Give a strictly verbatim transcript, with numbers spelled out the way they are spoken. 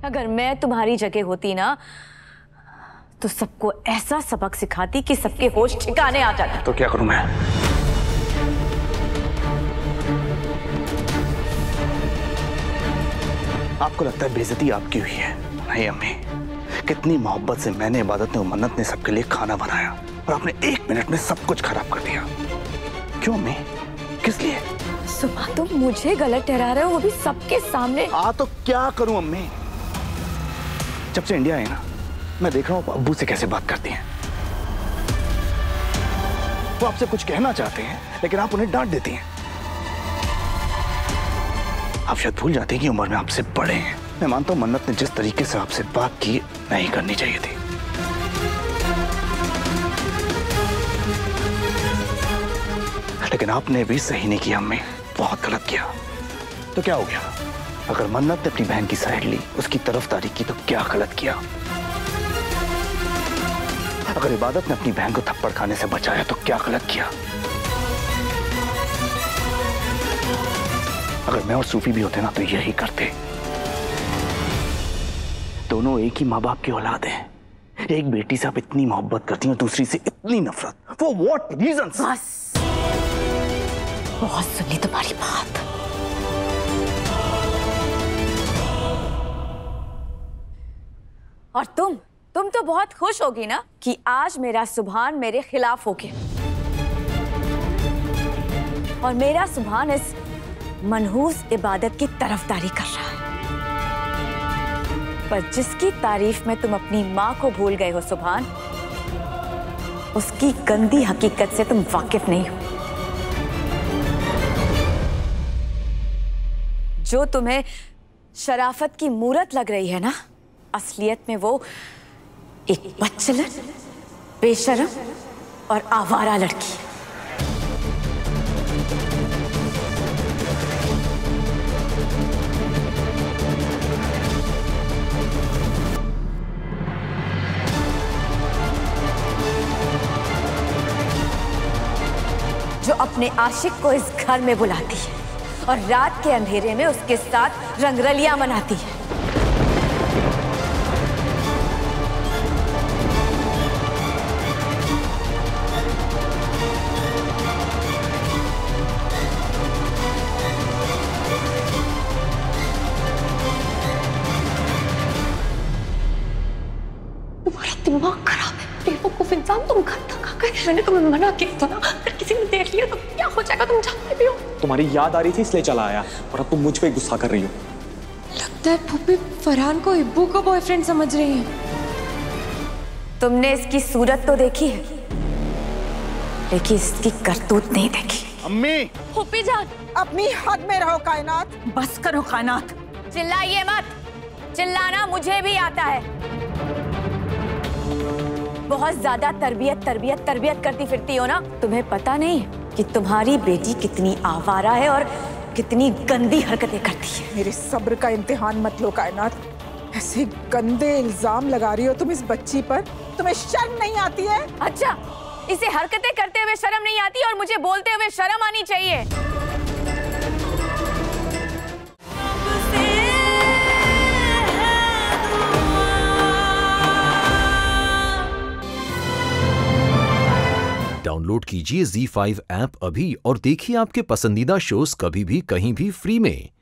अगर मैं तुम्हारी जगह होती ना तो सबको ऐसा सबक सिखाती कि सबके होश ठिकाने आ जाते। तो क्या करूं मैं? आपको लगता है बेइज्जती आपकी हुई है? नहीं अम्मी, कितनी मोहब्बत से मैंने, इबादत ने, मन्नत ने सबके लिए खाना बनाया और आपने एक मिनट में सब कुछ खराब कर दिया। क्यों अम्मी? किस लिए? सुबह तुम मुझे गलत ठहरा रहे हो, वो भी सबके सामने। आ तो क्या करूं अम्मी? जब से इंडिया है ना, मैं देख रहा हूं अब्बू से कैसे बात करती हैं। वो आपसे कुछ कहना चाहते हैं लेकिन आप उन्हें डांट देती हैं। आप शायद भूल जाते हैं कि उम्र में आपसे बड़े हैं। मैं मानता हूं मन्नत ने जिस तरीके से आपसे बात की नहीं करनी चाहिए थी, लेकिन आपने भी सही नहीं किया अम्मी, बहुत गलत किया। तो क्या हो गया? अगर मन्नत ने अपनी बहन की साइड ली, उसकी तरफदारी की, तो क्या गलत किया? अगर इबादत ने अपनी बहन को थप्पड़ खाने से बचाया तो क्या गलत किया? अगर मैं और सूफी भी होते ना तो यही करते। दोनों एक ही माँ बाप की औलाद हैं। एक बेटी से आप इतनी मोहब्बत करती हैं, दूसरी से इतनी नफरत। For what reasons? बस, बहुत सुनी तुम्हारी बात। और तुम तुम तो बहुत खुश होगी ना कि आज मेरा सुभान मेरे खिलाफ हो गया और मेरा सुभान इस मनहूस इबादत की तरफदारी कर रहा है। पर जिसकी तारीफ में तुम अपनी माँ को भूल गए हो सुभान, उसकी गंदी हकीकत से तुम वाकिफ नहीं हो। जो तुम्हें शराफत की मूरत लग रही है ना, असलियत में वो एक बच्चलन, बेशरम और आवारा लड़की है। जो अपने आशिक को इस घर में बुलाती है और रात के अंधेरे में उसके साथ रंगरलियां मनाती है। तुम्हारा दिमाग खराब है, बेवकूफ इंसान। तुम घर तक आ गए, मैंने तुम्हें मना किया था ना। अगर किसी ने देख लिया तो क्या हो जाएगा, तुम जानते भी हो। तुम्हारी याद आ रही थी इसलिए चला आया, और अब तुम मुझ पे गुस्सा कर रही हो। लगता है फूफी फरहान को इब्बू का बॉयफ्रेंड समझ रही है। तुमने इसकी सूरत तो देखी है, लेकिन इसकी करतूत नहीं देखी। अम्मी! फूफी जान, अपनी हद में रहो कायनात। बस करो कायनात, चिल्लाइए मत। चिल्लाना मुझे भी आता है। बहुत ज्यादा तरबियत तरबियत तरबियत करती फिरती हो ना। तुम्हें पता नहीं कि तुम्हारी बेटी कितनी आवारा है और कितनी गंदी हरकतें करती है। मेरे सब्र का इम्तिहान मत लो कायनात। ऐसे गंदे इल्जाम लगा रही हो तुम इस बच्ची पर। तुम्हें शर्म नहीं आती है? अच्छा, इसे हरकतें करते हुए शर्म नहीं आती और मुझे बोलते हुए शर्म आनी चाहिए। डाउनलोड कीजिए ज़ी फाइव ऐप अभी और देखिए आपके पसंदीदा शोज कभी भी कहीं भी फ्री में।